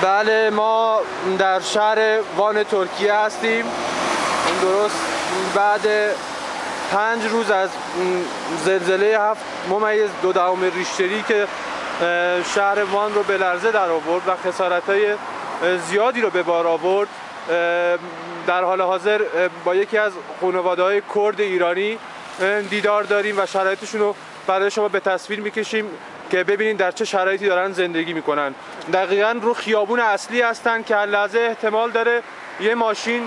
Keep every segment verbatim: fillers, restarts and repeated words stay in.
بله، ما در شهر وان ترکیه هستیم. درست بعد پنج روز از زلزله هفت ممیز دو دهم ریشتری که شهر وان رو به لرزه در آورد و خسارت‌های زیادی رو به بار آورد، در حال حاضر با یکی از خانواده‌های کرد ایرانی دیدار داریم و شرایطشون رو برای شما به تصویر میکشیم که ببینید در چه شرایطی دارن زندگی میکنن. دقیقاً رو خیابون اصلی هستن که هر لحظه احتمال داره یه ماشین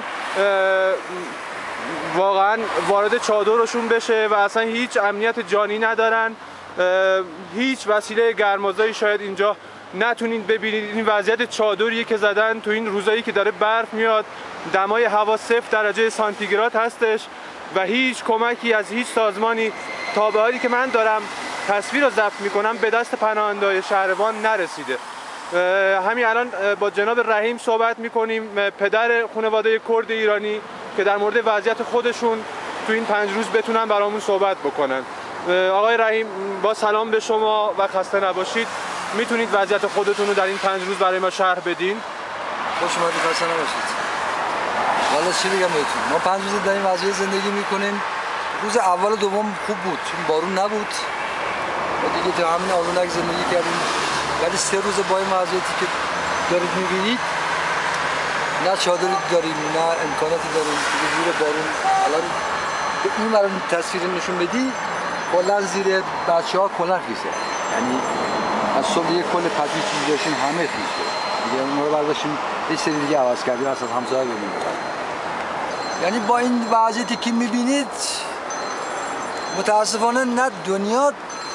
واقعاً وارد چادرشون بشه و اصلا هیچ امنیت جانی ندارن. هیچ وسیله گرمازایی شاید اینجا نتونید ببینید. این وضعیت چادریه که زدن تو این روزایی که داره برف میاد، دمای هوا صفر درجه سانتیگراد هستش و هیچ کمکی از هیچ سازمانی تا به حالی که من دارم تصویر رو ضبط میکنم به دست پناهنده‌های شهروان نرسیده. همین الان با جناب رحیم صحبت میکنیم، پدر خانواده کرد ایرانی، که در مورد وضعیت خودشون تو این پنج روز بتونن برامون صحبت بکنن. آقای رحیم، با سلام به شما و خسته نباشید. میتونید وضعیت خودتون رو در این پنج روز برای ما شرح بدین؟ خوش اومدید، خسته نباشید. والا چی بگم بهتون، ما پنج روز در این وضعیت زندگی میکنیم. روز اول و دوم خوب بود چون بارون نبود و دیگه تو همین آلونک زندگی کردیم، ولی سه روز با این وضعیتی که دارید میبینید، نه چادری داریم نه امکاناتی داریم که زیر بارون الان به این برای تصویر نشون بدی کلا زیر بچه ها کلا خیسه، یعنی از صبح دیگه کل پتی چیزی داشتیم همه خیسه دیگه، اون رو برداشتیم یه سری دیگه عوض کردیم اصلا همسایه ببینیم. یعنی با این وضعیتی که میبینید متاسفانه نه دنیا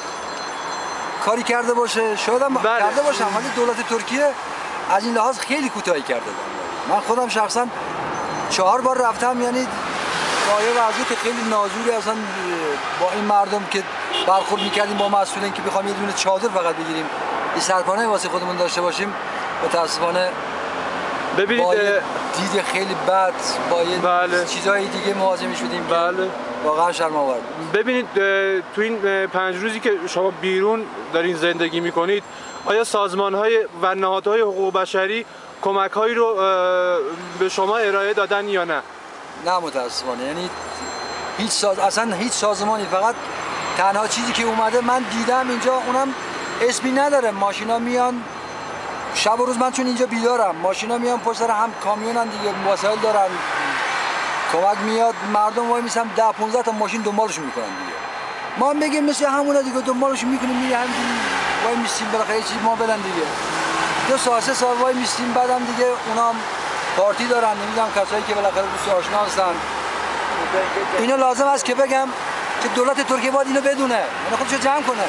کاری کرده باشه، شاید هم بله. کرده باشم، ولی دولت ترکیه از این لحاظ خیلی کوتاهی کرده. من خودم شخصا چهار بار رفتم، یعنی با یه وضعیت خیلی نازوری اصلا با این مردم که برخورد میکردیم با مسئولین که بخوام یه دونه چادر فقط بگیریم یه سرپناه واسه خودمون داشته باشیم، متاسفانه ببینید با یه دید خیلی بد با یه بله. چیزهای دیگه مواجه میشدیم. بله. واقعا شرم‌آور. ببینید تو این پنج روزی که شما بیرون دارین زندگی میکنید، آیا سازمان‌های و نهادهای حقوق بشری کمک‌هایی رو به شما ارائه دادن یا نه؟ نه متاسفانه، یعنی هیچ ساز... اصلا هیچ سازمانی، فقط تنها چیزی که اومده من دیدم اینجا، اونم اسمی نداره، ماشینا میان شب و روز، من چون اینجا بیدارم، ماشینا میان پشت سر هم، کامیونن دیگه، وسایل دارن، کمک میاد، مردم وای میسن ده پانزده تا ماشین دنبالشون میکنن دیگه. ما میگیم مثل همونا دیگه، دنبالشون میکنیم میره همینجوری وای میسیم بالاخره چیزی ما بدن دیگه. دو سال سه سال وای میسیم، بعدم دیگه اونا پارتی دارن، نمیدونم کسایی که بالاخره دوست آشنا هستن. اینو لازم است که بگم که دولت ترکیه باید اینو بدونه، یعنی خودشو جمع کنه.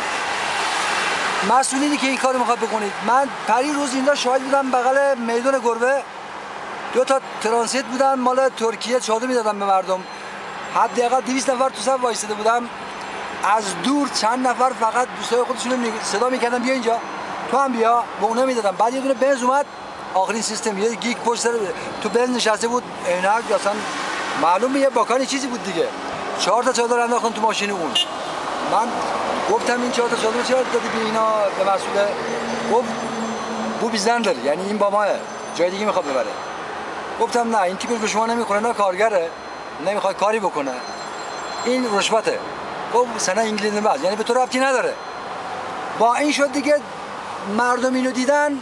مسئولینی که این کارو میخواد بکنید، من پری روز اینجا شاهد بودم بغل میدان گربه دو تا ترانزیت بودن مال ترکیه، چادر میدادن به مردم، حداقل دویست نفر تو صف وایساده بودم، از دور چند نفر فقط دوستای خودشونو صدا میکردن بیا اینجا، تو هم بیا، به اونا میدادن. بعد یه دونه بنز اومد، آخرین سیستم یه گیگ پشت سر تو بنز نشسته بود، عینک اصلا معلومه یه باکانی چیزی بود دیگه، چهار تا چادر انداختن تو ماشین اون. من گفتم این چهار تا چادر چرا دادی به اینا؟ به مسئول گفت بو بیزن داره، یعنی این با ماه جای دیگه میخواد ببره. گفتم نه، این تیپش به شما نمیخوره، نه کارگره، نمیخواد کاری بکنه، این رشوته. گفت سنه انگلیسی باز، یعنی به تو ربطی نداره. با این شد دیگه، مردم اینو دیدن،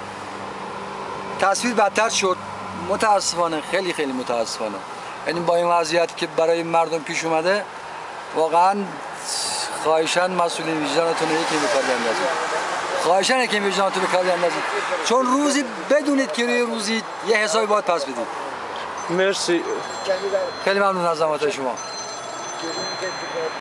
تصویر بدتر شد متاسفانه، خیلی خیلی متاسفانه. یعنی با این وضعیت که برای مردم پیش اومده، واقعا خواهشاً مسئولین وجدانتون رو یکی به کار بیندازید، خواهشاً یکی وجدانتون به کار بیندازید، چون روزی بدونید که روی روزی یه حسابی باید پس بدید. مرسی، خیلی ممنون از زحمات شما.